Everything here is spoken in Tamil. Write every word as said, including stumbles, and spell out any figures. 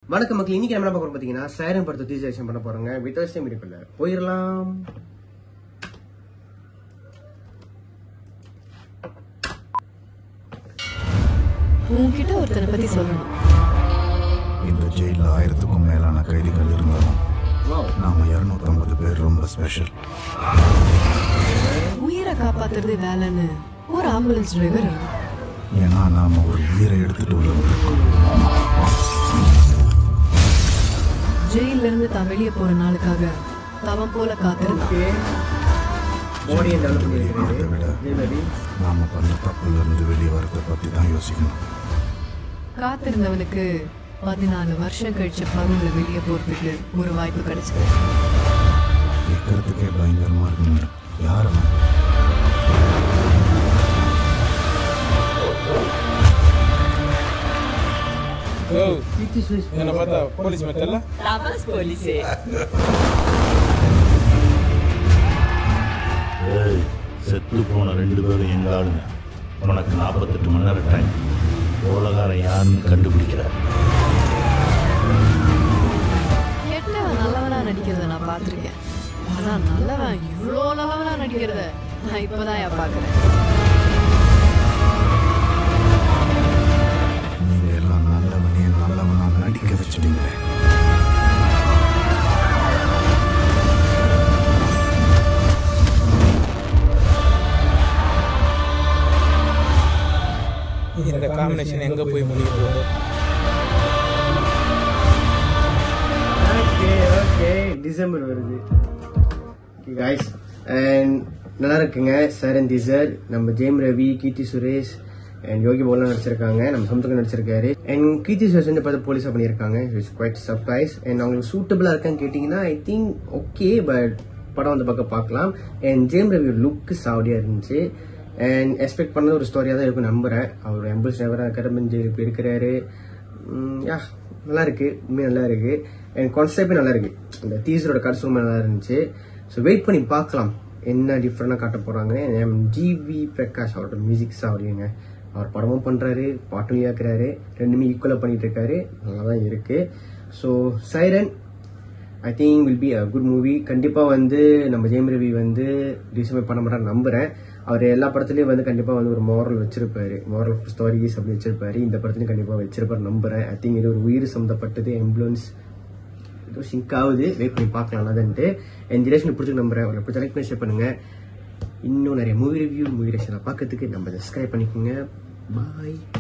வணக்கம் மக்கள், இன்னைக்கு நம்ம என்ன பார்க்க பாத்தீங்கன்னா சைரன் படத்தை டீசர் பண்ண போறோங்க. வித் சேம் வீடியோக்குள்ள போயிடலாம். உன்கிட்ட ஒருத்தனை பத்தி சொல்லணும். இந்த ஜெயில ஆயிரத்துக்கும் மேலான கைதிகள் இருந்தாலும் நாம இருநூத்தி ஐம்பது பேர் ரொம்ப ஸ்பெஷல். உயிரை காப்பாத்துறது வேலைன்னு ஒரு ஆம்புலன்ஸ் டிரைவர் இருந்தான். ஏன்னா நாம ஒரு உயிரை எடுத்துட்டு உள்ள வந்திருக்கோம். ஜெயில இருந்து தான் வெளியே போற நாளுக்காக தவம் போல காத்திருந்தான். வெளியே போறதை விட நாம பண்ண தப்புல இருந்து வெளியே வரதை பத்தி தான் யோசிக்கணும். காத்திருந்தவனுக்கு பதினாலு வருஷம் கழிச்சு பருவல வெளியே போறதுக்கு ஒரு வாய்ப்பு கிடைச்சது. கேட்கறதுக்கே பயங்கரமா இருக்கு மேடம். யாரும் என்ன பார்த்தா போலீஸ் மெட்டல்ல லாபஸ் போலீஸே. ஏய், செத்து போன ரெண்டு பேரும் எங்க ஆளுங்க. உனக்கு நாற்பத்தெட்டு மணி நேரம் டைம். உலகாரன் யாருன்னு கண்டுபிடிக்கிற. கெட்டவன் நல்லவனா நடிக்கிறத நான் பார்த்திருக்கேன். ஆனா நல்லவன் இவ்வளோ நல்லவனா நடிக்கிறத நான் இப்பதான் ஏன் பாக்குறேன். நீங்க எல்லாம் நல்லவனே நல்லவனா நடிக்க வச்சுட்டீங்களே. இந்த காம்பினேஷன் எங்க போய் முடியுது? ஓகே ஓகே டிசம்பர் வருது. ஓகே गाइस, அண்ட் நல்லா இருக்குங்க. சைரன் டீசர் நம்ம ஜெயம் ரவி, கீர்த்தி சுரேஷ் அண்ட் யோகி பாலா நடிச்சிருக்காங்க. நம்ம சமுத்திரக்கனி நடிச்சிருக்காரு. அண்ட் கீர்த்தி சுரேஷ் வந்து பார்த்து போலீஸா பண்ணியிருக்காங்க. It's quite surprise. அண்ட் அவங்களுக்கு சூட்டபிளா இருக்கான்னு கேட்டீங்கன்னா ஐ திங்க் ஓகே, பட் படம் வந்து பக்கம் பார்க்கலாம். அண்ட் ஜெயம் ரவி லுக் சாவடியா இருந்துச்சு. அண்ட் எக்ஸ்பெக்ட் பண்ண ஒரு ஸ்டோரியா தான் இருக்கும் நம்புறேன். அவர் ஆம்புலன்ஸ் டிரைவராக கடம்பன் ஜெயிலுக்கு இருக்கிறாரு. யா நல்லா இருக்கு, உண்மையாக நல்லா இருக்கு. அண்ட் கான்செப்டே நல்லா இருக்கு. இந்த டீசரோட கடைசி ரொம்ப நல்லா இருந்துச்சு. ஸோ வெயிட் பண்ணி பார்க்கலாம் என்ன டிஃப்ரெண்டாக காட்ட போறாங்க. ஜிவி பிரகாஷ் அவரோட மியூசிக் சாவடிங்க. அவர் படமும் பண்றாரு, பாட்டும் இயக்குறாரு, ரெண்டுமே ஈக்குவலா பண்ணிட்டு இருக்காரு. நல்லா தான் இருக்கு. So siren I think will be a good movie. கண்டிப்பா வந்து நம்ம ஜெயம் ரவி வந்து டிசம்பர் பண்ண மாட்டான்னு நம்புறேன். அவர் எல்லா படத்துலயும் வந்து கண்டிப்பா வந்து ஒரு மாரல் வச்சிருப்பாரு, மாரல் ஆஃப் ஸ்டோரிஸ் அப்படி வச்சிருப்பாரு. இந்த படத்துலயும் கண்டிப்பா வச்சிருப்பாரு நம்புறேன். ஐ திங்க் இது ஒரு உயிர் சம்பந்தப்பட்டது, ஆம்புலன்ஸ் ஏதோ சிங்க் ஆகுது. வெயிட் பண்ணி பார்க்கலாம் அதுன்ட்டு. என் டிரெக்ஷன் பிடிச்சி நம்புறேன். அவரை பிடிச்ச லைக் பண்ணி ஷேர் பண்ணுங்க. இன்னும் நிறைய மூவி ரிவ்யூ மூவி டிரெக்ஷனை பார்க்கறதுக்கு நம்ம சப்ஸ்கிரைப் பண்ணிக்கோங்க. பாய்.